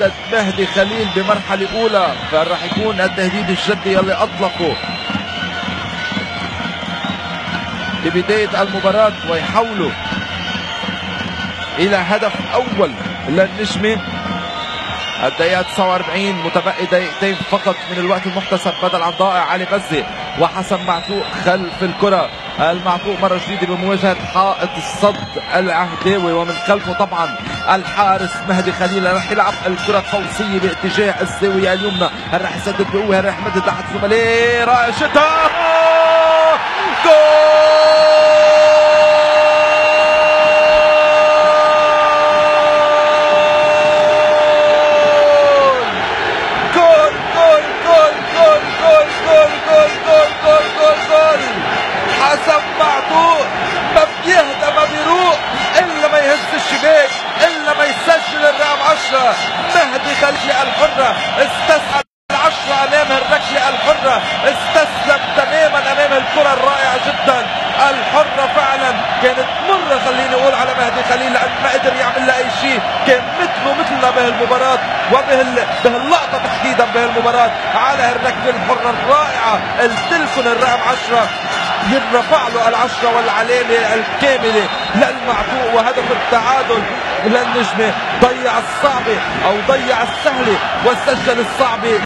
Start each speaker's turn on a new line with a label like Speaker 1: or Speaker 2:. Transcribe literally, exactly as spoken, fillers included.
Speaker 1: هدد مهدي خليل بمرحلة أولى، فراح يكون التهديد الجدي يلي أطلقه ببداية المباراة ويحولوا إلى هدف أول للنجمة. الدقيقة تسعة وأربعين، متبقي دقيقتين فقط من الوقت المحتسب بدل عن ضائع علي غزي، وحسن معتوق خلف الكرة. المعتوق مرة جديدة بمواجهة حائط الصد العهداوي، ومن خلفه طبعا الحارس مهدي خليل. رح يلعب الكرة قوسية باتجاه الزاوية اليمنى، رح يسدد بقوة، رح يمدد تحت زملائه، رائع شتها جول حسن معتوق. ما بيهدى ما بيروق الا ما يهز الشباك، الا ما يسجل الرقم عشرة. مهدي خليل الحرة استسعد العشرة امام الركلة الحرة، استسلم تماما امام الكرة الرائعة جدا. الحرة فعلا كانت مرة خليني اقول على مهدي خليل، لان ما قدر يعمل لها اي شيء. كان مثله مثلنا بهالمباراة وبهال بهاللقطة تحديدا بهالمباراة على الركلة الحرة الرائعة. التلفون الرقم عشرة يرفع له العشرة والعلامة الكاملة للمعتوق، وهدف التعادل للنجمة. ضيع الصعبة او ضيع السهلة وسجل الصعبة.